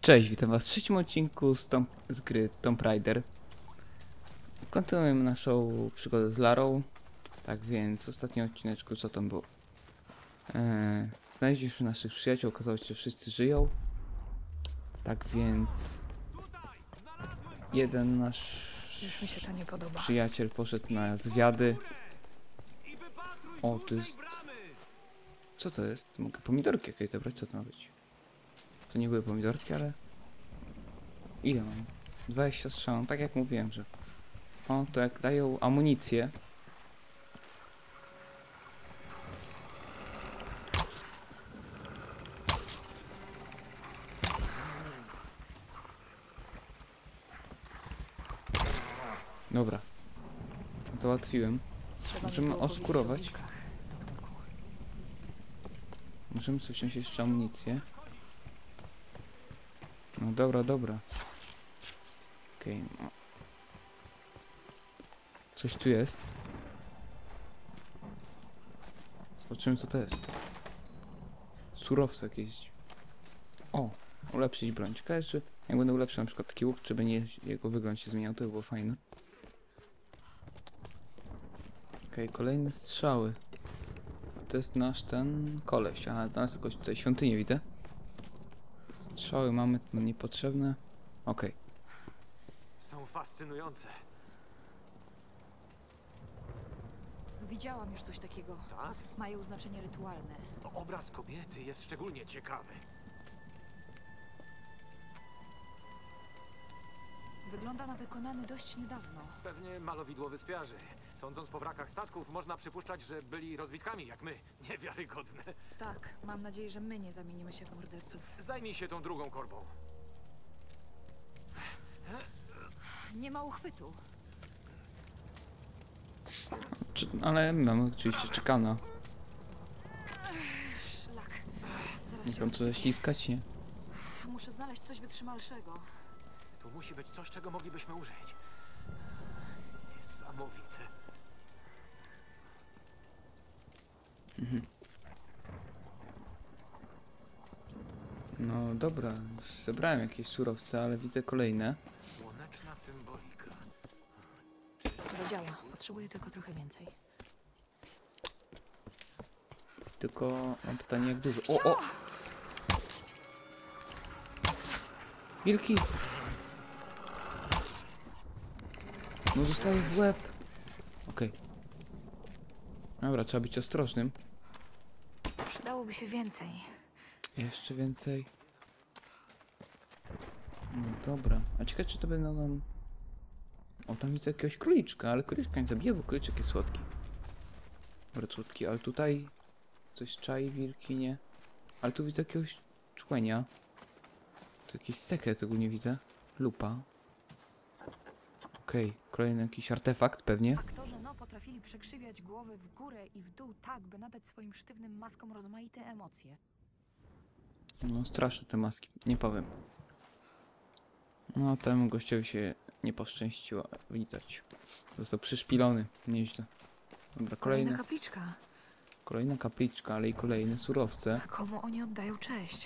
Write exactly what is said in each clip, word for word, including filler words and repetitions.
Cześć, witam was w trzecim odcinku z, Tom, z gry Tomb Raider. Kontynuujemy naszą przygodę z Larą. Tak więc w ostatnim odcineczku co tam było? Eee, znaleźliśmy naszych przyjaciół, okazało się, że wszyscy żyją. Tak więc jeden nasz Już mi się to nie podoba. przyjaciel poszedł na zwiady. O, to jest... Co to jest? Mogę pomidorki jakieś zabrać? Co to ma być? To nie były pomidorki, ale... Ile mam? dwadzieścia strzał, tak jak mówiłem, że... O, to jak dają amunicję... Dobra. Załatwiłem. Trzeba Możemy mi było powiedzieć oskurować. o wilkach, doktorku. Możemy sobie wziąć jeszcze amunicję. No dobra, dobra. Okej, okay, no. Coś tu jest. Zobaczymy co to jest. Surowce jakieś. O, ulepszyć broń. Ciekawe, czy jak będę ulepszył na przykład taki łuk, czy będzie jego wygląd się zmieniał, to by było fajne. Okej, okay, kolejne strzały. To jest nasz ten koleś. Aha, znalazł jakąś tutaj świątynię, widzę. Strzały mamy, to nam niepotrzebne. Okej. Okay. Są fascynujące. Widziałam już coś takiego. Tak? Mają znaczenie rytualne. Obraz kobiety jest szczególnie ciekawy. Wygląda na wykonany dość niedawno. Pewnie malowidło wyspiarzy. Sądząc po wrakach statków, można przypuszczać, że byli rozbitkami jak my. Niewiarygodne. Tak, mam nadzieję, że my nie zamienimy się w morderców. Zajmij się tą drugą korbą. Nie ma uchwytu. Czy, ale mamy oczywiście czekana. Szlak. Zaraz Nie się wiem co rozsypię. zaściskać, nie? Muszę znaleźć coś wytrzymalszego. Tu musi być coś, czego moglibyśmy użyć. Niesamowite. Mhm. No dobra, zebrałem jakieś surowce, ale widzę kolejne. Słoneczna symbolika. To działa. Potrzebuję tylko trochę więcej. Tylko mam pytanie jak dużo. O, o! Wilki! No zostaje w łeb. Okej. Okay. Dobra, trzeba być ostrożnym. Przydałoby się więcej. Jeszcze więcej. No dobra. A ciekawe czy to będą nam... O, tam widzę jakiegoś króliczka, ale króliczka nie zabija, bo króliczek jest słodki. Bardzo słodki, ale tutaj... Coś czai wilki, nie? Ale tu widzę jakiegoś człenia. To jakiś sekret ogólnie widzę. Lupa. Okej, okay. Kolejny jakiś artefakt pewnie. Aktorzy no potrafili przekrzywiać głowy w górę i w dół tak, by nadać swoim sztywnym maskom rozmaite emocje. No straszne te maski, nie powiem. No temu gościowi się nie poszczęściło widać. Został przyszpilony, nieźle. Dobra, kolejne. Kolejna kapliczka. Kolejna kapliczka, ale i kolejne surowce. A komu oni oddają cześć?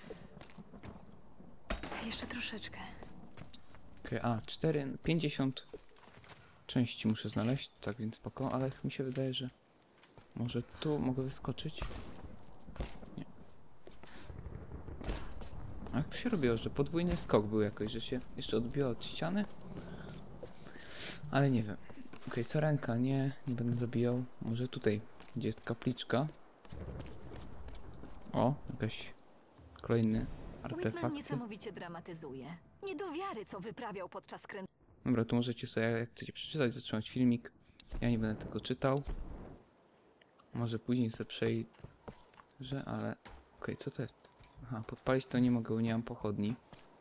Jeszcze troszeczkę. Okej, okay, a cztery, pięćdziesiąt części muszę znaleźć, tak więc spoko, ale mi się wydaje, że może tu mogę wyskoczyć? Nie. A jak to się robiło, że podwójny skok był jakoś, że się jeszcze odbiło od ściany? Ale nie wiem. Okej, okay, sarenka, nie, nie będę zabijał. Może tutaj, gdzie jest kapliczka. O, jakaś kolejny artefakt. Whitman niesamowicie dramatyzuje. Nie do wiary, co wyprawiał podczas kręcenia. Dobra, tu możecie sobie, jak chcecie przeczytać, zatrzymać filmik. Ja nie będę tego czytał. Może później sobie przejrzę, ale... Okej, okay, co to jest? Aha, podpalić to nie mogę, nie mam pochodni.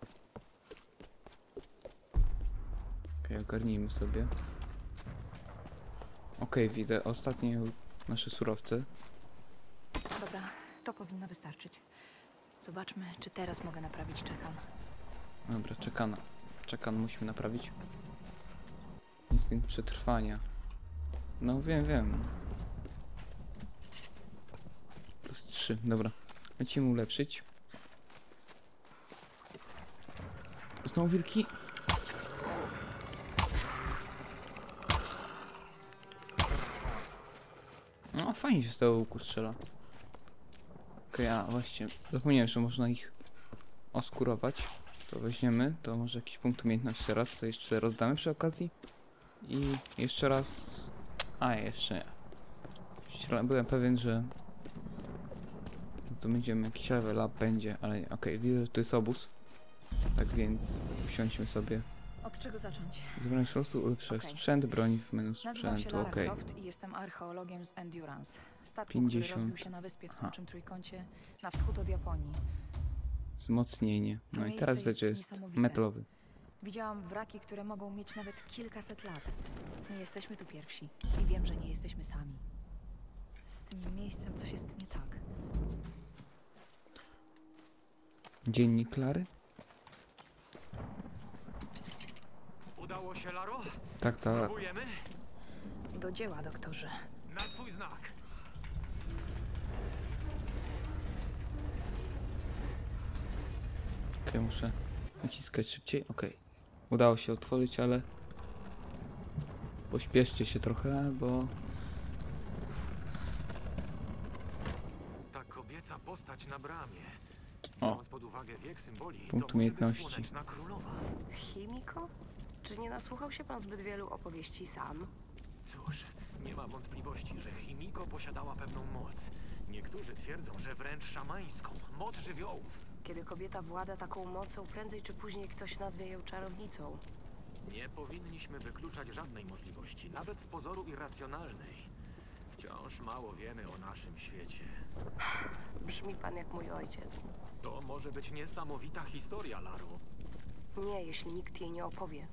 Okej, okay, ogarnijmy sobie. Okej, okay, widzę ostatnie nasze surowce. Dobra, to powinno wystarczyć. Zobaczmy, czy teraz mogę naprawić czekan. Dobra, czekana. Czekan musimy naprawić. Instynkt przetrwania. No wiem, wiem. Plus trzy, dobra. Lecimy ulepszyć. Znowu wilki. No fajnie się z tego łuku strzela. Okej, a właśnie, zapomniałem, że można ich oskurować. To weźmiemy, to może jakiś punkt umiejętności teraz, co jeszcze rozdamy przy okazji. I jeszcze raz... A, jeszcze nie. Ściela- Byłem pewien, że... To będziemy, jakiś level up będzie, ale nie. Okej, widzę, że to jest obóz. Tak więc usiądźmy sobie. Od czego zacząć? Zebrać po prostu ulepszać Okej. sprzęt, broń w menu Nazywam się sprzętu, Lara okej. Croft i jestem archeologiem z Endurance. Statku, pięćdziesiąt. który rozbił się na wyspie w Aha. Smoczym Trójkącie na wschód od Japonii. Wzmocnienie. No To i miejsce teraz widać, jest że jest niesamowite. metalowy. Widziałam wraki, które mogą mieć nawet kilkaset lat. Nie jesteśmy tu pierwsi i wiem, że nie jesteśmy sami. Z tym miejscem coś jest nie tak. Dziennik Klary? Udało się, Laro? Tak, tak. Próbujemy? Do dzieła, doktorze. Na twój znak. Okej, muszę naciskać szybciej. Okej. Udało się otworzyć, ale... Pośpieszcie się trochę, bo... Ta kobieca postać na bramie. O. Biorąc pod uwagę wiek symboli, Punkt to może być umiejętności. Słoneczna Królowa. Chimiko? Czy nie nasłuchał się pan zbyt wielu opowieści sam? Cóż, nie ma wątpliwości, że Chimiko posiadała pewną moc. Niektórzy twierdzą, że wręcz szamańską. Moc żywiołów. Kiedy kobieta włada taką mocą, prędzej czy później ktoś nazwie ją czarownicą. Nie powinniśmy wykluczać żadnej możliwości, nawet z pozoru irracjonalnej. Wciąż mało wiemy o naszym świecie. Brzmi pan jak mój ojciec. To może być niesamowita historia, Laro. Nie, jeśli nikt jej nie opowie.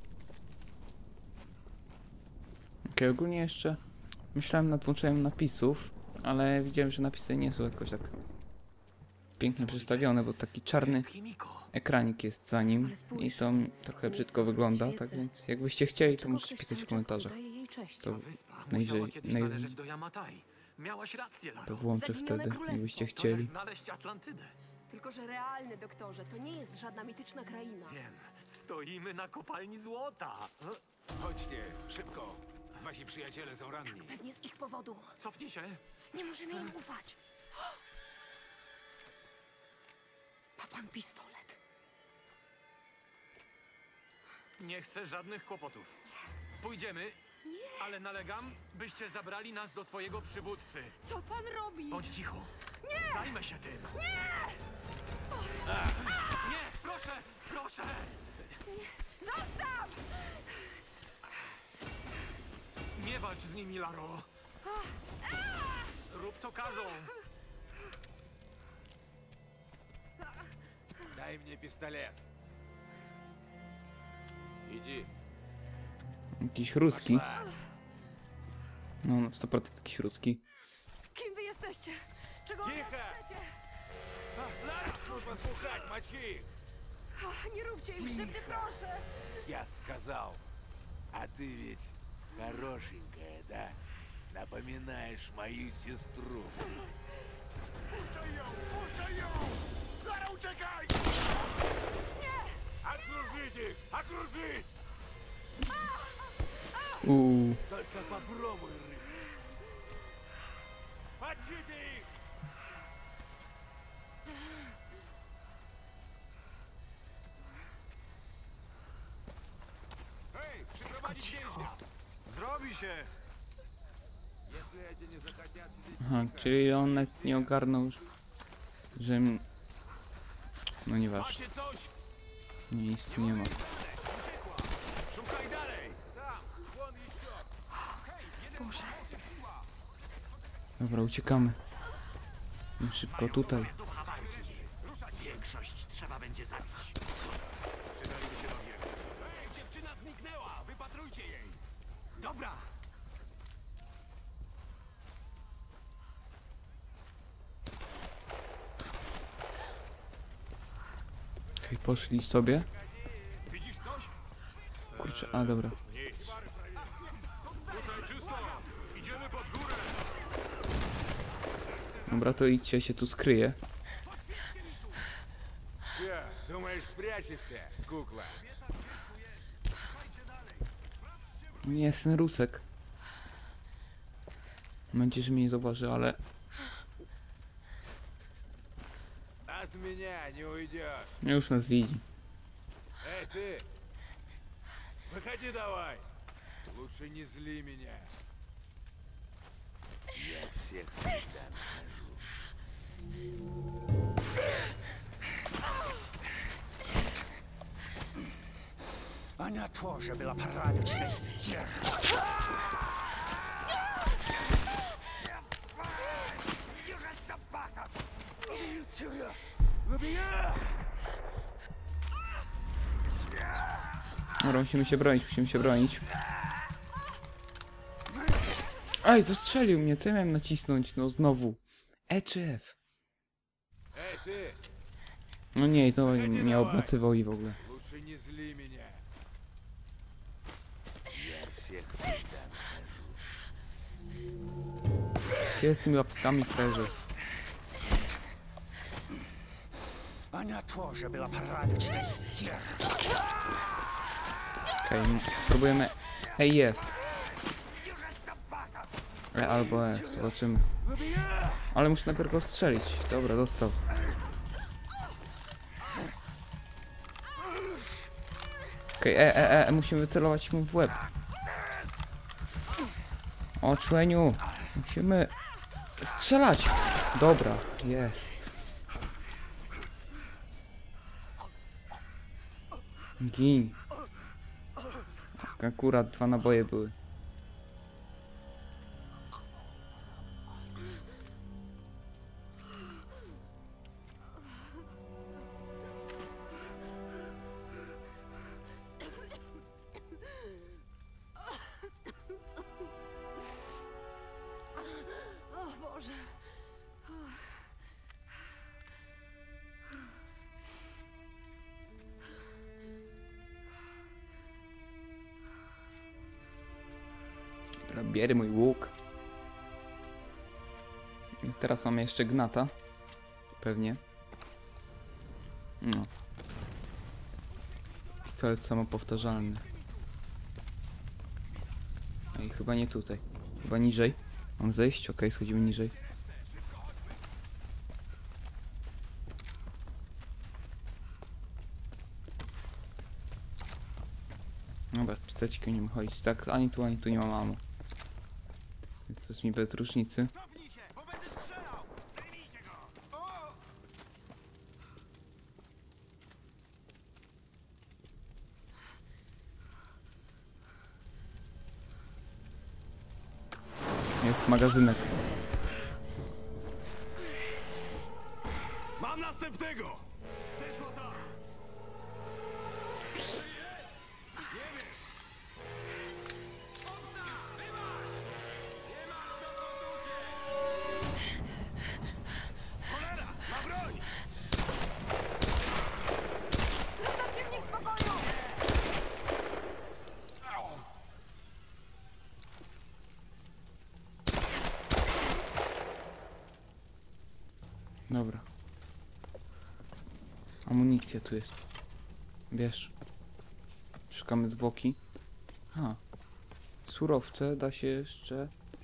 Okej, ogólnie jeszcze... Myślałem nad włączeniem napisów, ale widziałem, że napisy nie są jakoś tak... Pięknie przedstawione, bo taki czarny Jest Chimiko. ekranik jest za nim Ale spójrz, i to m- trochę brzydko wygląda, tak więc jakbyście chcieli, to możecie pisać w komentarzach. To, To... Ta wyspa najwyżej- musiała kiedyś naj- należeć do Yamatai. Miałaś rację, Laro. to włączę Zaginione wtedy, królestwo, jakbyście To jak chcieli. znaleźć Atlantydę. Tylko, że realny, doktorze, to nie jest żadna mityczna kraina. Wiem, stoimy na kopalni złota. Chodźcie, szybko. Wasi przyjaciele są ranni. Pewnie z ich powodu. Cofnij się. Nie możemy im ufać. Ma pan pistolet. Nie chcę żadnych kłopotów. Pójdziemy, ale nalegam, byście zabrali nas do swojego przywódcy. Co pan robi? Bądź cicho. Nie! Zajmę się tym. Nie! Nie, proszę, proszę! Zostaw! Nie walcz z nimi, Laro. Rób co każą. Дай мне пистолет. Иди. Jakiś ruski. Пошла. No, no sto procent jakiś ruski. Kim wy jesteście? Czego od nas Тихо! chcecie? Лара, нужно слухать, мочи их. Ach, nie róbcie im krzywdy, proszę! Я сказал. А ты ведь хорошенькая, да? Напоминаешь мою сестру. Пустай ее! Пустай ее! Лара, утекай! Окружить их! Окружить! Uuu, Только попробуй рыбать. Мочите их! Эй, przyprowadzić więźnia! Zrobi się. Если эти не захотят сидеть... aha, czyli on nawet nie ogarnął, że... m- No nieważne, Macie coś? nie, nic tu nie ma. Uciekła! Szukaj dalej! Tam, won еще! Hej, jeden Boże. Siła! Dobra, uciekamy. No szybko tutaj. Ducha walki. Większość trzeba będzie zabić. Przydaliby się nogi jak Ej, dziewczyna zniknęła! Wypatrujcie jej! Dobra. Okej, poszli sobie. Widzisz coś? Kurczę, a dobra. Nic. Tutaj czysto! Idziemy pod górę! Dobra, to idźcie, się tu skryje. Че, думаешь, спрячешься? прячешься, кукла? Nie, syn Rusek. Mam nadzieję, że mnie nie zauważy, ale... От меня не уйдешь. Już nas widzi. Эй, ты! Выходи давай! Лучше не зли меня. Я всех всегда нахожу. Она тоже была порядочной стервой. Dobra, musimy się bronić, musimy się bronić. Aj, zastrzelił mnie, co ja miałem nacisnąć? No znowu. E czy F? Эй, ты! No nie, i znowu mnie obmacywał i w ogóle. Лучше не зли меня. Я всех всегда нахожу. Gdzie jest z tymi łapskami, frajerze? Она тоже была порядочной стервой. Okej, okay, próbujemy E i F. E albo F, zobaczymy. Ale muszę najpierw go strzelić. Dobra, dostał. Okej, okay, E, E, E, musimy wycelować mu w łeb. O, człeniu! Musimy strzelać! Dobra, jest. Gin. Akurat dwa naboje były. Bierę mój łuk. I teraz mamy jeszcze gnata. Pewnie. No. Pistolet samopowtarzalny. No i chyba nie tutaj. Chyba niżej. Mam zejść? Okej, schodzimy niżej. Dobra, z pistolecikiem nie chodzić. Tak, ani tu, ani tu nie mam ammo. Więc to jest mi bez różnicy. Cofnij się, bo będę strzelał! Zdejmijcie go! O! Jest magazynek. Mam następnego! Zeszło tak! Cholera! Ma broń! Zostawcie mnie w spokoju! Dobra. Amunicja tu jest. Bierz. Szukamy zwłoki. A. Surowce da się jeszcze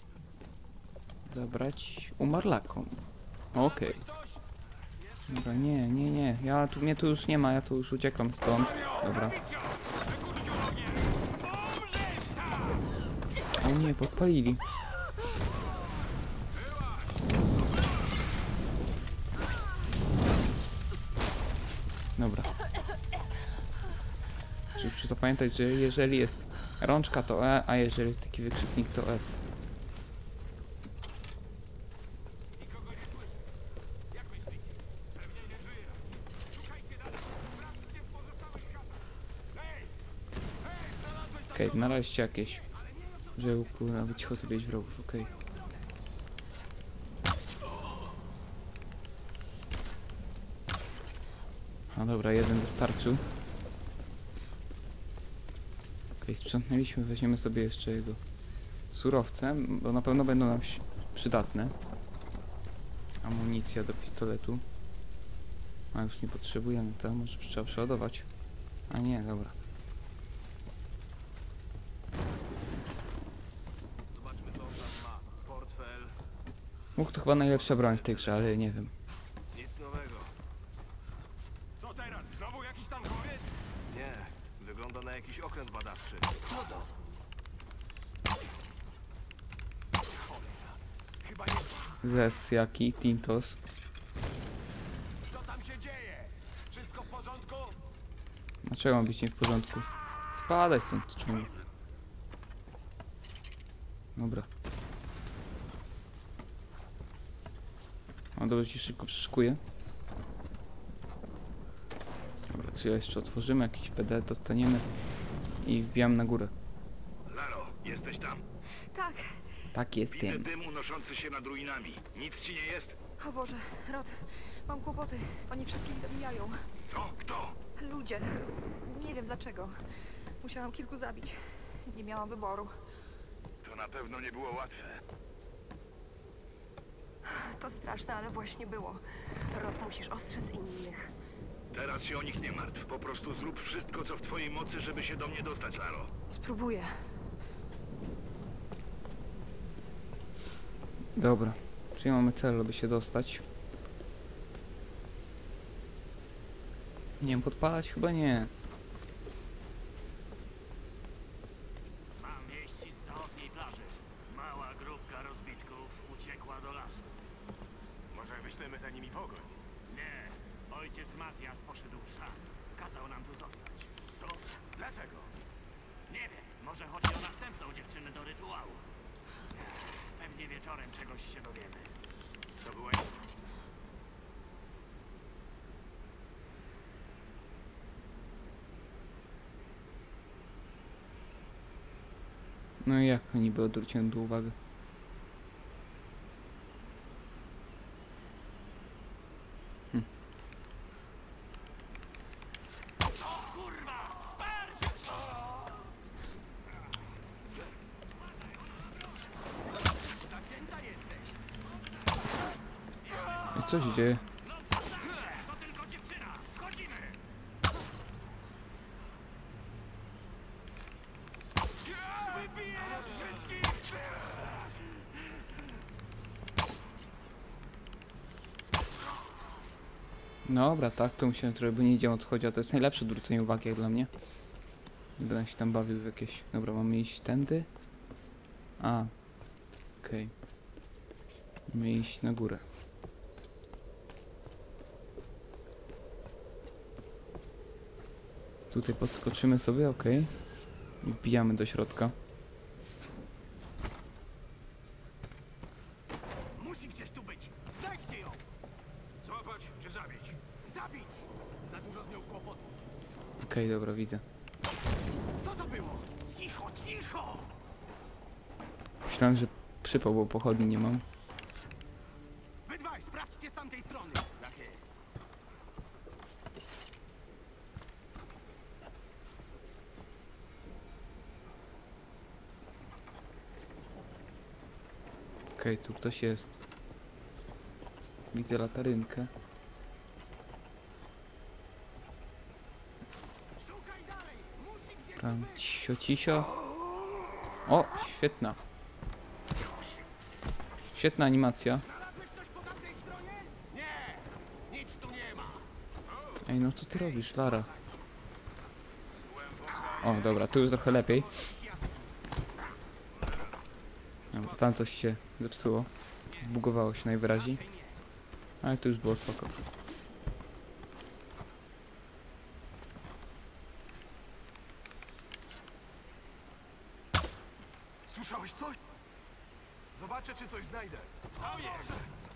zabrać umarlakom. Okej. Dobra, nie, nie, nie. Ja tu, mnie tu już nie ma, ja tu już uciekam stąd. Dobra. O nie, podpalili. Dobra. Czy muszę to pamiętać, że jeżeli jest rączka to E, a jeżeli jest taki wykrzyknik to F. Okej, okay, znaleźć jakieś. Że kurwa wycicho sobie wrogów, okej. Okay. No dobra, jeden wystarczył. Okej, okay, sprzątnęliśmy, weźmiemy sobie jeszcze jego surowce, bo na pewno będą nam przydatne. Amunicja do pistoletu. A już nie potrzebujemy, to może trzeba przeładować. A nie, dobra. Zobaczmy, co on tam ma. Portfel. Uch, to chyba najlepsza broń w tej grze, ale nie wiem. Nic nowego. Co teraz? Znowu jakiś tankowiec? Nie. Wygląda na jakiś okręt badawczy. Co to? Cholera. Chyba nie... Zes, jaki, Tintos. Co tam się dzieje? Wszystko w porządku? Dlaczego ma być nie w porządku? Spadaj stąd, czemu? Dobra. O, dobrze, się szybko przeszkuję. Dobra, co jeszcze otworzymy? Jakiś P D dostaniemy i wbijam na górę. Laro, jesteś tam. Tak. Tak Widzę jestem. dym unoszący się nad ruinami. Nic ci nie jest? O Boże, Rod, mam kłopoty. Oni wszystkich zabijają. Co? Kto? Ludzie. Nie wiem dlaczego. Musiałam kilku zabić. Nie miałam wyboru. To na pewno nie było łatwe. To straszne, ale właśnie było. Rod, musisz ostrzec innych. Teraz się o nich nie martw. Po prostu zrób wszystko, co w twojej mocy, żeby się do mnie dostać, Laro. Spróbuję. Dobra. Czyli mamy cel, aby się dostać. Nie wiem, podpalać? Chyba nie. Mam wieści z zachodniej plaży. Mała grupka rozbitków uciekła do lasu. Może wyślemy za nimi pogoń? Nie, ojciec Matias poszedł sam. Kazał nam tu zostać. Co? Dlaczego? Nie wiem, może chodzi o następną dziewczynę do rytuału. Pewnie wieczorem czegoś się dowiemy. To była... No i jak niby odwróciłem do uwagi? Hm. O kurwa! Sparć! Zacięta jesteś! I co się dzieje? No co tam się? To tylko dziewczyna! Wchodzimy! Wybiję wszystkich! Dobra, tak, to musiałem trochę, bo nie wiedziałem o co chodzi, a to jest najlepsze odwrócenie uwagi jak dla mnie. Nie będę się tam bawił w jakieś... Dobra, mamy iść tędy. A. Okej. Mamy iść na górę. Tutaj podskoczymy sobie, okej. I wbijamy do środka. Musi gdzieś tu być! Znajdźcie ją! Złapać czy zabić? Zabić! Za dużo z nią kłopotów. Okej, dobra, widzę. Co to było? Cicho, cicho! Myślałem, że przypał, bo pochodni nie mam. Wy dwaj, sprawdźcie z tamtej strony. Tak jest. Okej, tu ktoś jest. Widzę latarynkę. Szukaj dalej! Musi gdzieś Tam cisio, cisio. O, świetna. Świetna animacja. Znalazłeś coś po tamtej stronie? Nie! Nic tu nie ma. Ej, no co ty robisz, Lara? O, dobra, tu już trochę lepiej. Dobra, tam coś się zepsuło. Zbugowało się najwyraźniej. Ale to już było spoko. Słyszałeś coś? Zobaczę, czy coś znajdę. Tam jest!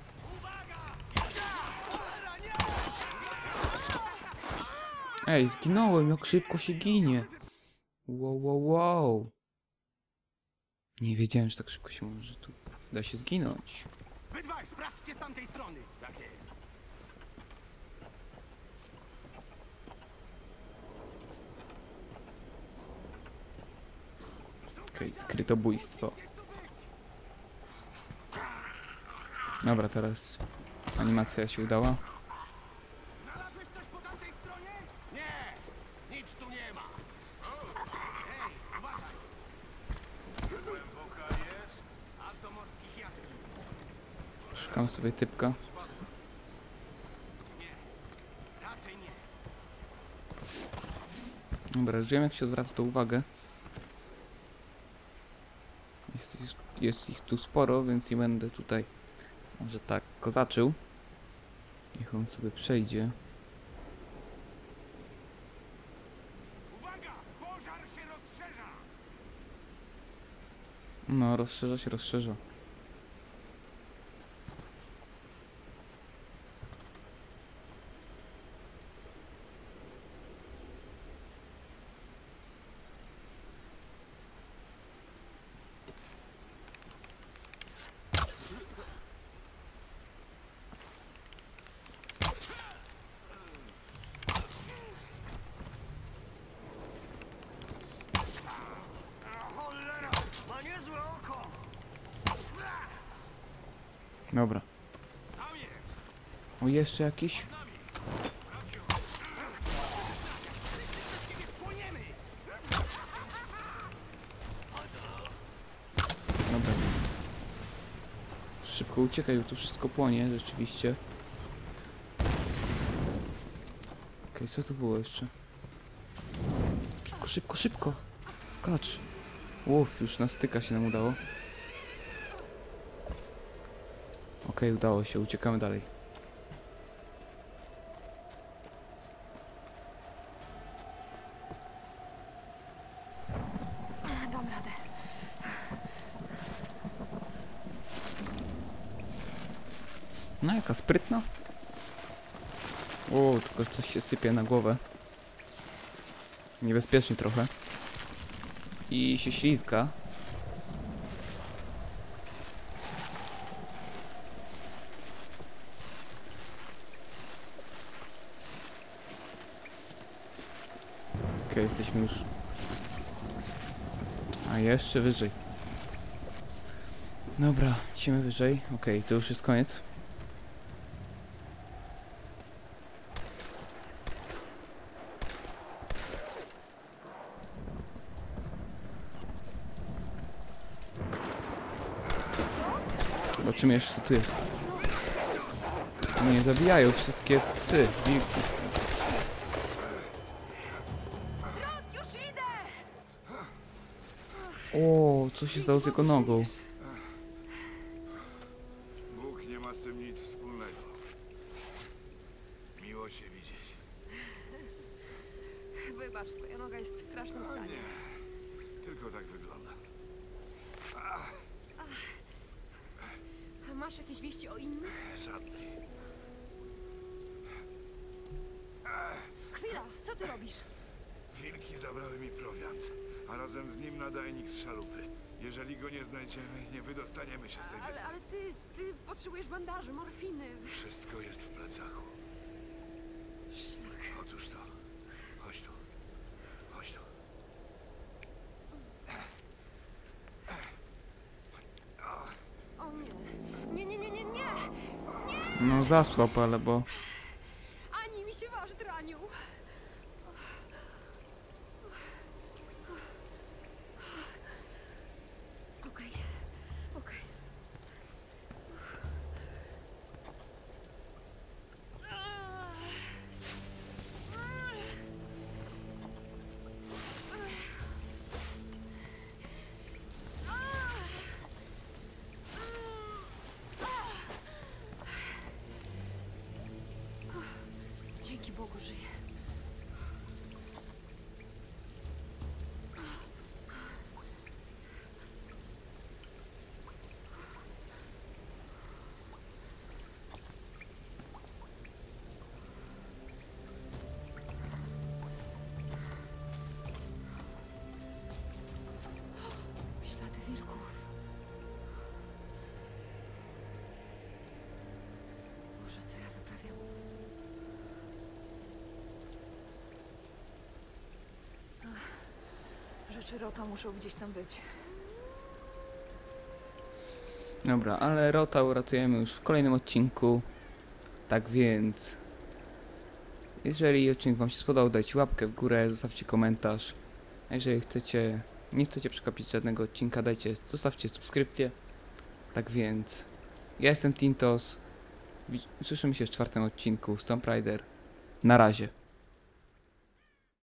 Ej, zginąłem, jak szybko się ginie. Wow, wow, wow. Nie wiedziałem, że tak szybko się może tu da się zginąć. Wy dwaj, sprawdźcie z tamtej strony. Tak jest. Okej, skrytobójstwo. Dobra, teraz animacja się udała. Szukam sobie typka. Raczej nie. Dobra, już wiem jak się odwraca to uwagę. Jest, jest ich tu sporo, więc nie będę tutaj może tak kozaczył. Niech on sobie przejdzie. Uwaga! Pożar się rozszerza! No, rozszerza się, rozszerza. Cholera! Ma niezłe oko! Dobra. Tam jest! O, jeszcze jakiś? Płoniemy! Dobra. Szybko uciekaj, bo tu wszystko płonie, rzeczywiście. Okej, co tu było jeszcze? Szybko, szybko, szybko! Skacz! Uff, już na styka się nam udało. Okej, udało się, uciekamy dalej. Dam radę. No, jaka sprytna. O, tylko coś się sypie na głowę. Niebezpiecznie trochę. I się ślizga. Okej, jesteśmy już. A jeszcze wyżej. Dobra, lecimy wyżej. Okej, to już jest koniec. Zobaczymy jeszcze co tu jest. Nie zabijają wszystkie psy, wilki. Już idę! O, co się stało z jego nogą? Bóg nie ma z tym nic wspólnego. Miło cię widzieć. Wybacz, twoja noga jest w strasznym A stanie. nie, tylko tak wygląda. A masz jakieś wieści o innych? Żadnej. Chwila, co ty robisz? Wilki zabrały mi prowiant, a razem z nim nadajnik z szalupy. Jeżeli go nie znajdziemy, nie wydostaniemy się z tej Ale, wyspy. ale ty, ty potrzebujesz bandaży, morfiny. Wszystko jest w plecaku. Otóż to. Chodź tu. Chodź tu. O nie. Nie, nie, nie, nie, nie! No zasłab, ale bo... Ani mi się waż, draniu! Okej, okej. Dzięki Bogu żyję. Ślady wilków. Boże, co ja wyprawiam? Rzeczy Rota muszą gdzieś tam być. Dobra, ale Rota uratujemy już w kolejnym odcinku. Tak więc... Jeżeli odcinek wam się spodobał, dajcie łapkę w górę, zostawcie komentarz. A jeżeli chcecie, nie chcecie przegapić żadnego odcinka, dajcie, zostawcie subskrypcję. Tak więc... Ja jestem Tintos. Wi- Słyszymy się w czwartym odcinku Tomb Raider. Na razie.